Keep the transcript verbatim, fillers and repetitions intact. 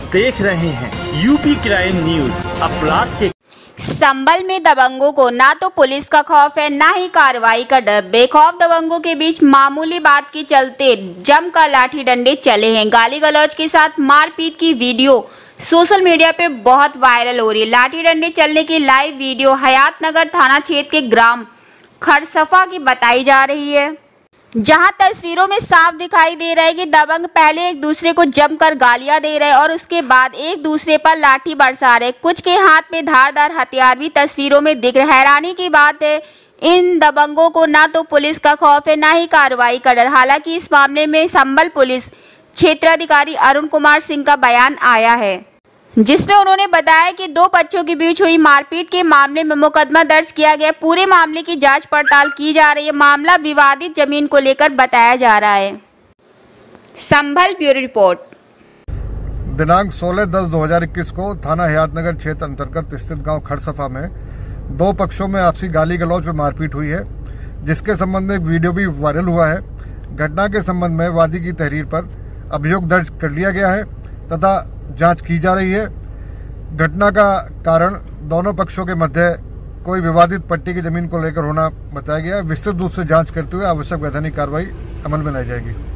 देख रहे हैं यूपी क्राइम न्यूज। अपराध के संभल में दबंगों को ना तो पुलिस का खौफ है ना ही कार्रवाई का डर। बेखौफ दबंगों के बीच मामूली बात के चलते जमकर लाठी डंडे चले हैं। गाली गलौज के साथ मारपीट की वीडियो सोशल मीडिया पे बहुत वायरल हो रही है। लाठी डंडे चलने की लाइव वीडियो हयातनगर थाना क्षेत्र के ग्राम खरसफा की बताई जा रही है, जहां तस्वीरों में साफ दिखाई दे रहा है कि दबंग पहले एक दूसरे को जमकर गालियां दे रहे हैं और उसके बाद एक दूसरे पर लाठी बरसा रहे। कुछ के हाथ में धारदार हथियार भी तस्वीरों में दिख रहे। हैरानी की बात है, इन दबंगों को ना तो पुलिस का खौफ है ना ही कार्रवाई का डर। हालांकि इस मामले में संभल पुलिस क्षेत्राधिकारी अरुण कुमार सिंह का बयान आया है, जिसमें उन्होंने बताया कि दो बच्चों के बीच हुई मारपीट के मामले में मुकदमा दर्ज किया गया। पूरे मामले की जांच पड़ताल की जा रही है। मामला विवादित जमीन को लेकर बताया जा रहा है। Sambhal bureau report. दिनांक सोलह दस दो हजार इक्कीस को थाना हयातनगर क्षेत्र अंतर्गत स्थित गांव खरसफा में दो पक्षों में आपसी गाली गलौज में मारपीट हुई है, जिसके संबंध में एक वीडियो भी वायरल हुआ है। घटना के संबंध में वादी की तहरीर पर अभियोग दर्ज कर लिया गया है तथा जांच की जा रही है। घटना का कारण दोनों पक्षों के मध्य कोई विवादित पट्टी की जमीन को लेकर होना बताया गया है। विस्तृत रूप से जांच करते हुए आवश्यक वैधानिक कार्रवाई अमल में लाई जाएगी।